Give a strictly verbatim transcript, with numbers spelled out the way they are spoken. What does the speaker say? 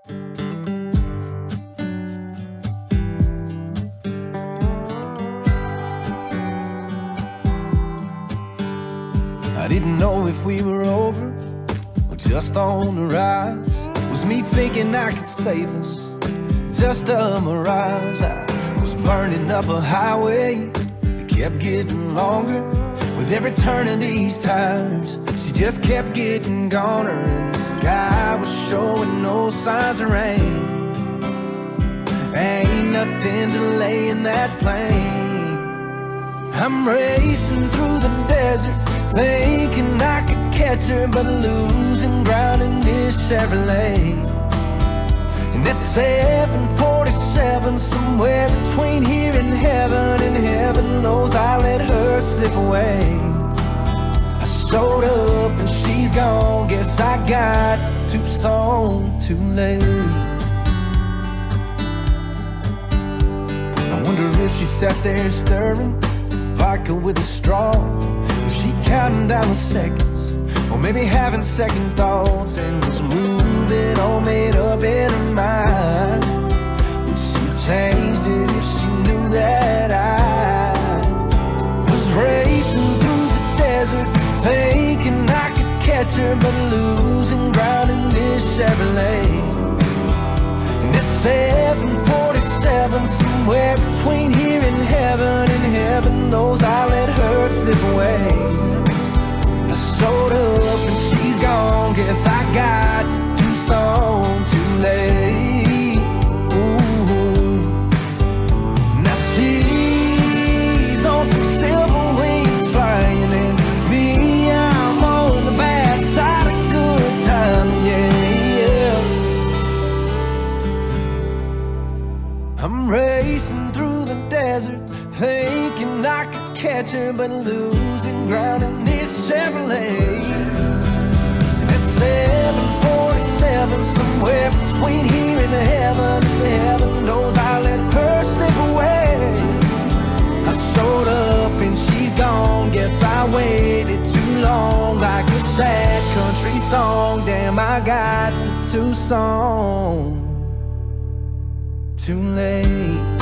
I didn't know if we were over or just on the rise. Was me thinking I could save us, just a mirage. I was burning up a highway that kept getting longer with every turn of these tires. She just kept getting goner, and the sky was showing no signs of rain. Ain't nothing delaying that plane. I'm racing through the desert, thinking I could catch her, but losing ground in this Chevrolet. And at seven forty-seven, somewhere between here and heaven, and heaven knows I let her slip away. I showed up and she's gone, guess I got to Tucson too late. I wonder if she sat there stirring vodka with a straw, was she counting down the seconds, or maybe having second thoughts, and was moving all made up in her mind? Would she changed it if she knew that I was racing through the desert, thinking I could catch her, but losing ground in this Chevrolet? And at seven forty-seven, somewhere between here and heaven, and heaven knows I let her slip away. I showed up and she's gone, guess I got to Tucson too late. Ooh. Now she's on some silver wings flying, and me, I'm on the bad side of good time, yeah, yeah. I'm racing through the desert, thinking I could catch her, but losing ground in this Chevrolet. At seven forty-seven, somewhere between here and heaven, and heaven knows I let her slip away. I showed up and she's gone, guess I waited too long, like a sad country song. Damn, I got to Tucson too late.